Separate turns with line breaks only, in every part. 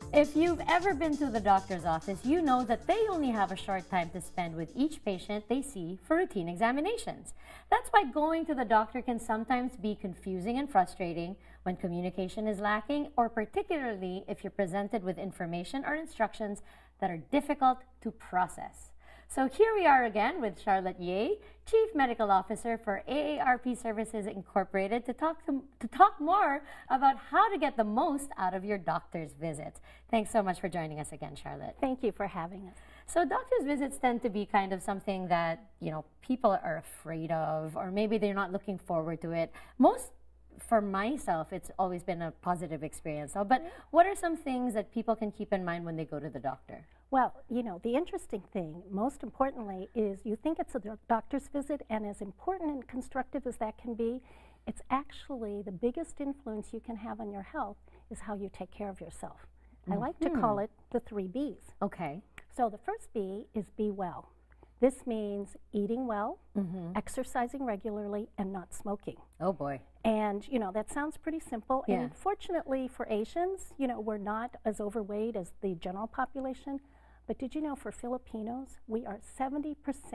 If you've ever been to the doctor's office, you know that they only have a short time to spend with each patient they see for routine examinations. That's why going to the doctor can sometimes be confusing and frustrating when communication is lacking, or particularly if you're presented with information or instructions that are difficult to process. So here we are again with Charlotte Ye, Chief Medical Officer for AARP Services Incorporated, to talk more about how to get the most out of your doctor's visits. Thanks so much for joining us again, Charlotte.
Thank you for having us.
So doctor's visits tend to be kind of something that, people are afraid of, or maybe they're not looking forward to it. For myself, it's always been a positive experience. But what are some things that people can keep in mind when they go to the doctor?
Well, the interesting thing, most importantly, is you think it's a doctor's visit, and as important and constructive as that can be, it's actually the biggest influence you can have on your health is how you take care of yourself. I like to call it the 3 B's.
Okay.
So the first B is be well. This means eating well, exercising regularly, and not smoking.
Oh boy.
And, that sounds pretty simple.
Yeah.
And fortunately for Asians, we're not as overweight as the general population. But did you know for Filipinos, we are 70%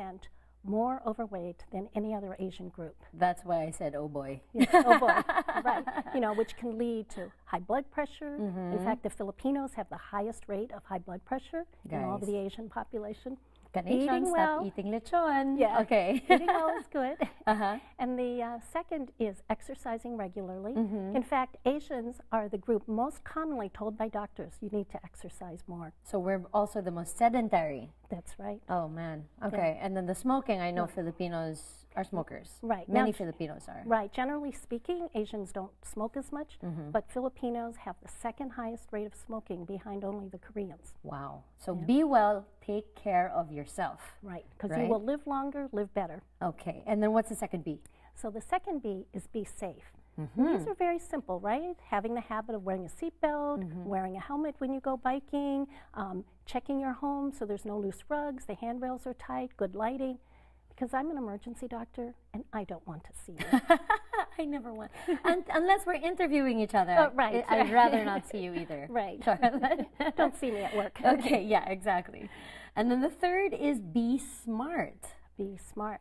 more overweight than any other Asian group?
That's why I said, oh boy.
Yes, oh boy, right. Which can lead to high blood pressure. In fact, the Filipinos have the highest rate of high blood pressure in all of the Asian population.
Eating well. Stop eating lechon.
Yeah.
Okay.
Eating well is good. And the second is exercising regularly. In fact, Asians are the group most commonly told by doctors, you need to exercise more.
So we're also the most sedentary.
That's right.
Oh, man. Okay. And then the smoking, I know Filipinos are smokers.
Right.
Many Filipinos are.
Right. Generally speaking, Asians don't smoke as much, but Filipinos have the second highest rate of smoking behind only the Koreans.
Wow. So be well, take care of yourself.
Right. Because you will live longer, live better.
Okay. And then what's the second B?
So the second B is be safe. These are very simple, right? Having the habit of wearing a seatbelt, wearing a helmet when you go biking, checking your home so there's no loose rugs, the handrails are tight, good lighting. Because I'm an emergency doctor, and I don't want to see you.
I never want. Unless we're interviewing each other.
Right.
I'd rather not see you either.
Right.
Charlotte.
Don't see me at work.
Okay, yeah, exactly. And then the third is be smart.
Be smart.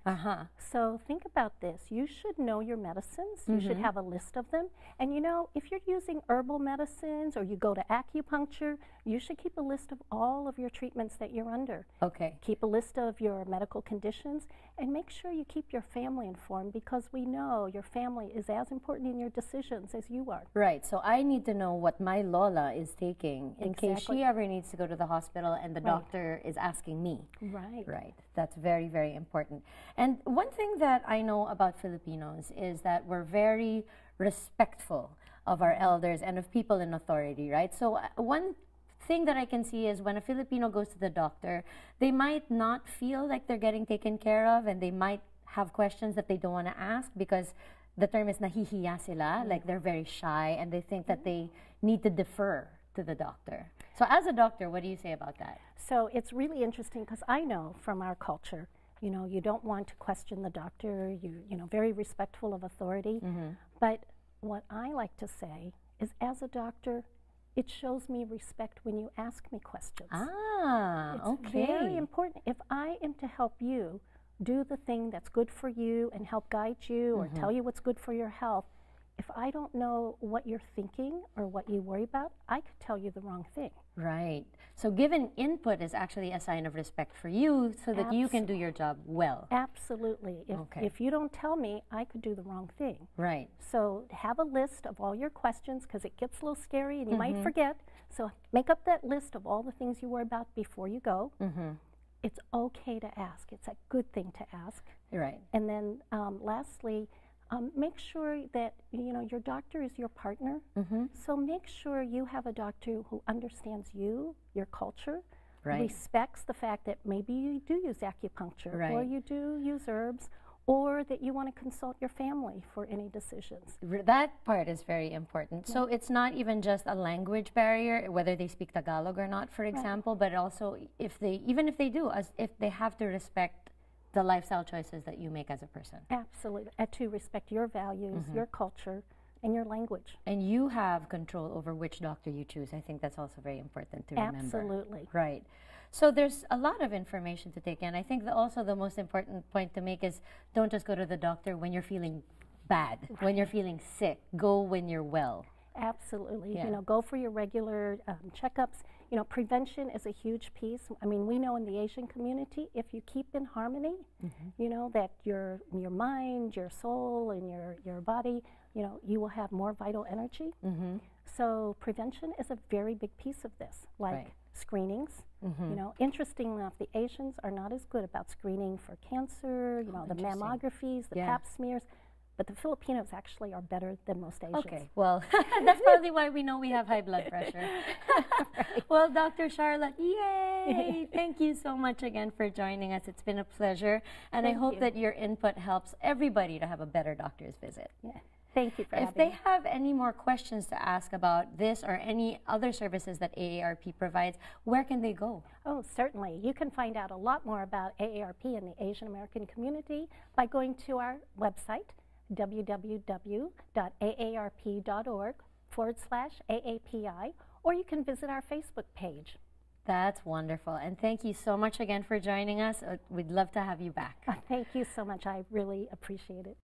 So think about this. You should know your medicines. You should have a list of them. And if you're using herbal medicines or you go to acupuncture, you should keep a list of all of your treatments that you're under.
Okay.
Keep a list of your medical conditions and make sure you keep your family informed, because we know your family is as important in your decisions as you are.
Right. So I need to know what my Lola is taking in case she ever needs to go to the hospital and the doctor is asking me.
Right.
Right. That's very, very important. And one thing that I know about Filipinos is that we're very respectful of our elders and of people in authority, right? So one thing that I can see is when a Filipino goes to the doctor, they might not feel like they're getting taken care of, and they might have questions that they don't want to ask because the term is nahihiya sila, like they're very shy and they think that they need to defer to the doctor. So as a doctor, what do you say about that?
So it's really interesting because I know from our culture, you don't want to question the doctor, you're very respectful of authority. But what I like to say is, as a doctor, it shows me respect when you ask me questions. It's very important. If I am to help you do the thing that's good for you and help guide you or tell you what's good for your health, if I don't know what you're thinking or what you worry about, I could tell you the wrong thing.
Right. So giving input is actually a sign of respect for you so that you can do your job well.
Absolutely. If you don't tell me, I could do the wrong thing.
Right.
So have a list of all your questions, because it gets a little scary and you might forget. So make up that list of all the things you worry about before you go. It's okay to ask. It's a good thing to ask.
Right.
And then lastly, make sure that your doctor is your partner. So make sure you have a doctor who understands you, your culture, respects the fact that maybe you do use acupuncture, or you do use herbs, or that you want to consult your family for any decisions.
That part is very important. So it's not even just a language barrier, whether they speak Tagalog or not, for example, but also even if they do, if they have to respect the lifestyle choices that you make as a person.
Absolutely. To respect your values, your culture, and your language.
And you have control over which doctor you choose. I think that's also very important to remember.
Absolutely.
Right. So there's a lot of information to take in. I think also the most important point to make is don't just go to the doctor when you're feeling bad, when you're feeling sick. Go when you're well.
Absolutely.
Yeah.
You know, go for your regular checkups. You know, prevention is a huge piece. I mean, we know in the Asian community, if you keep in harmony, you know, that your mind, your soul, and your body, you know, you will have more vital energy. So prevention is a very big piece of this, like screenings. You know, interestingly enough, the Asians are not as good about screening for cancer, you know, the mammographies, the pap smears. But the Filipinos actually are better than most Asians.
Okay, well, that's probably why we know we have high blood pressure. Well, Dr. Charlotte, yay! Thank you so much again for joining us. It's been a pleasure. And I hope that your input helps everybody to have a better doctor's visit.
Yeah. Thank you for having me.
If they have any more questions to ask about this or any other services that AARP provides, where can they go?
Oh, certainly. You can find out a lot more about AARP and the Asian American community by going to our website, www.aarp.org/AAPI, or you can visit our Facebook page.
That's wonderful. And thank you so much again for joining us. We'd love to have you back.
Thank you so much. I really appreciate it.